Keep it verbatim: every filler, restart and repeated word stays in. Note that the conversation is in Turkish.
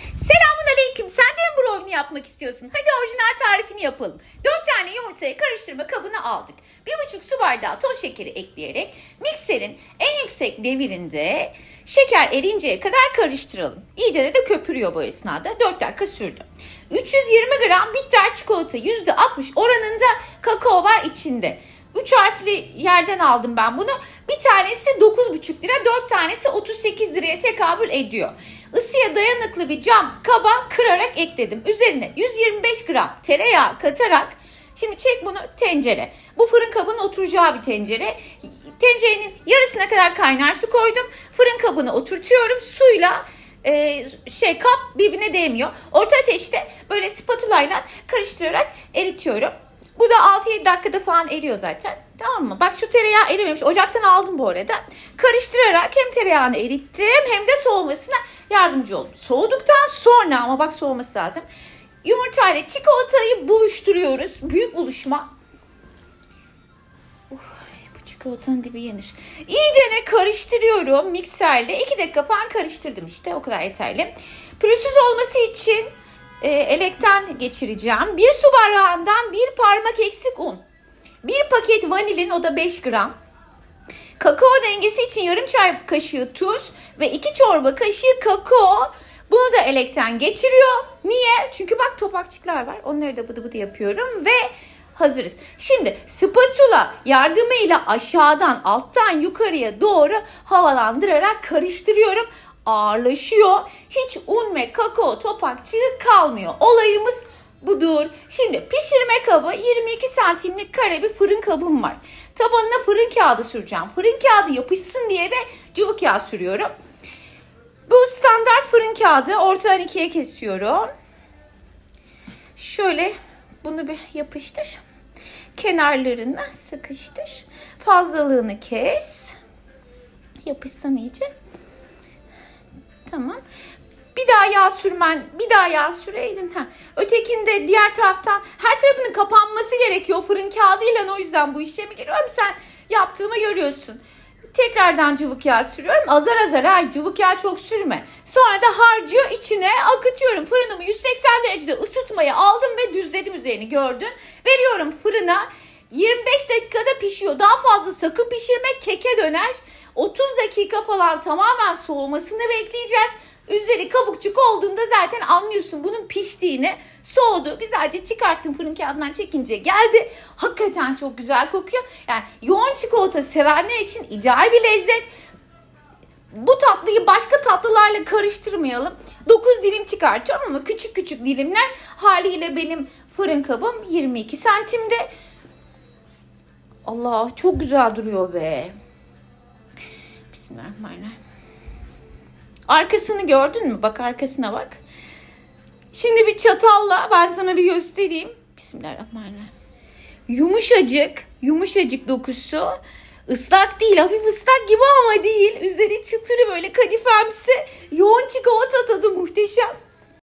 Selamun aleyküm. Sen de mi brownie yapmak istiyorsun? Hadi orijinal tarifini yapalım. dört tane yumurtayı karıştırma kabına aldık. bir buçuk su bardağı toz şekeri ekleyerek mikserin en yüksek devirinde şeker erinceye kadar karıştıralım. İyice de, de köpürüyor bu esnada. dört dakika sürdü. üç yüz yirmi gram bitter çikolata yüzde altmış oranında kakao var içinde. üç harfli yerden aldım ben bunu. Bir tanesi dokuz buçuk lira, dört tanesi otuz sekiz liraya tekabül ediyor. Isıya dayanıklı bir cam kaba kırarak ekledim. Üzerine yüz yirmi beş gram tereyağı katarak, şimdi çek bunu tencere. Bu fırın kabının oturacağı bir tencere. Tencerenin yarısına kadar kaynar su koydum. Fırın kabını oturtuyorum. Suyla e, şey kap birbirine değmiyor. Orta ateşte böyle spatula ile karıştırarak eritiyorum. Bu da altı yedi dakikada falan eriyor zaten. Tamam mı? Bak şu tereyağı erimemiş. Ocaktan aldım bu arada. Karıştırarak hem tereyağını erittim hem de soğumasına yardımcı oldum. Soğuduktan sonra, ama bak soğuması lazım, yumurta ile çikolatayı buluşturuyoruz. Büyük buluşma. Uf, bu çikolatanın dibi yenir. İyicene karıştırıyorum mikserle. iki dakika falan karıştırdım işte. O kadar yeterli. Pürüzsüz olması için e, elekten geçireceğim. Bir su bardağından bir parmak eksik un. Bir paket vanilin, o da beş gram. Kakao dengesi için yarım çay kaşığı tuz ve iki çorba kaşığı kakao. Bunu da elekten geçiriyor. Niye? Çünkü bak topakçıklar var. Onları da bıdı bıdı yapıyorum ve hazırız. Şimdi spatula yardımıyla aşağıdan alttan yukarıya doğru havalandırarak karıştırıyorum. Ağırlaşıyor. Hiç un ve kakao topakçığı kalmıyor. Olayımız budur. Şimdi pişirme kabı, yirmi iki santimlik kare bir fırın kabım var. Tabanına fırın kağıdı süreceğim. Fırın kağıdı yapışsın diye de cıvık yağ sürüyorum. Bu standart fırın kağıdı. Ortadan ikiye kesiyorum. Şöyle bunu bir yapıştır. Kenarlarını sıkıştır. Fazlalığını kes. Yapışsın iyice. Tamam. Bir daha yağ sürmen, bir daha yağ süreydin. Ha. Ötekinde diğer taraftan her tarafının kapanması gerekiyor fırın kağıdıyla, o yüzden bu işlemi giriyorum. Sen yaptığımı görüyorsun. Tekrardan cıvık yağ sürüyorum. Azar azar, ha, cıvık yağ çok sürme. Sonra da harcı içine akıtıyorum. Fırınımı yüz seksen derecede ısıtmaya aldım ve düzledim, üzerini gördün. Veriyorum fırına. yirmi beş dakikada pişiyor. Daha fazla sakın pişirme, keke döner. otuz dakika falan tamamen soğumasını bekleyeceğiz. Üzeri kabukçuk olduğunda zaten anlıyorsun bunun piştiğini. Soğudu. Güzelce çıkarttım, fırın kağıdından çekince geldi. Hakikaten çok güzel kokuyor. Yani yoğun çikolata sevenler için ideal bir lezzet. Bu tatlıyı başka tatlılarla karıştırmayalım. dokuz dilim çıkartıyorum ama küçük küçük dilimler. Haliyle benim fırın kabım yirmi iki santimde. Allah, çok güzel duruyor be. Bismillahirrahmanirrahim. Arkasını gördün mü? Bak arkasına bak. Şimdi bir çatalla ben sana bir göstereyim. Bismillahirrahmanirrahim. Yumuşacık, yumuşacık dokusu. Islak değil, hafif ıslak gibi ama değil. Üzeri çıtırı böyle kadifemsi. Yoğun çikolata tadı muhteşem.